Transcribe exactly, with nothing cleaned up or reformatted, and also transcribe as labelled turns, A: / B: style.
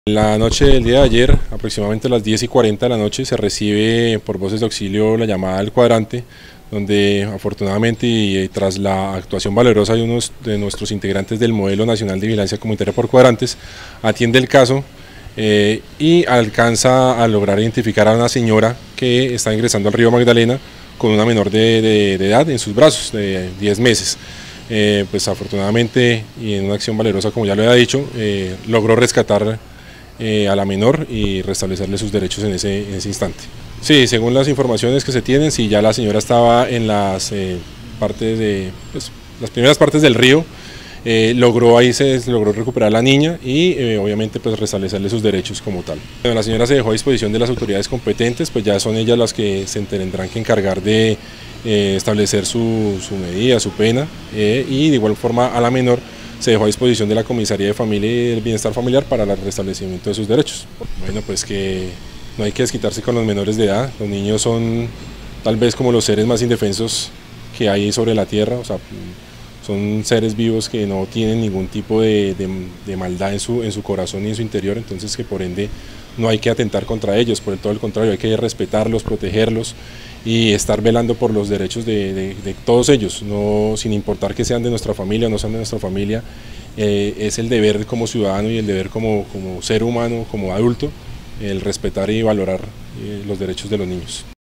A: La noche del día de ayer, aproximadamente a las diez y cuarenta de la noche, se recibe por voces de auxilio la llamada del cuadrante, donde afortunadamente y tras la actuación valerosa de unos de nuestros integrantes del Modelo Nacional de Vigilancia Comunitaria por Cuadrantes, atiende el caso eh, y alcanza a lograr identificar a una señora que está ingresando al río Magdalena con una menor de, de, de edad en sus brazos, de diez meses. Eh, pues afortunadamente y en una acción valerosa, como ya lo había dicho, eh, logró rescatar Eh, a la menor y restablecerle sus derechos en ese, en ese instante. Sí, según las informaciones que se tienen, sí, ya la señora estaba en las eh, partes de, pues, las primeras partes del río, eh, logró ahí se logró recuperar a la niña y eh, obviamente pues restablecerle sus derechos como tal. Bueno, la señora se dejó a disposición de las autoridades competentes, pues ya son ellas las que se tendrán que encargar de eh, establecer su, su medida, su pena eh, y de igual forma a la menor se dejó a disposición de la Comisaría de Familia y del Bienestar Familiar para el restablecimiento de sus derechos. Bueno, pues que no hay que desquitarse con los menores de edad, los niños son tal vez como los seres más indefensos que hay sobre la tierra, o sea, son seres vivos que no tienen ningún tipo de, de, de maldad en su, en su corazón y en su interior, entonces que por ende no hay que atentar contra ellos, por todo el contrario, hay que respetarlos, protegerlos y estar velando por los derechos de, de, de todos ellos, no, sin importar que sean de nuestra familia o no sean de nuestra familia, eh, es el deber como ciudadano y el deber como, como ser humano, como adulto, el respetar y valorar eh, los derechos de los niños.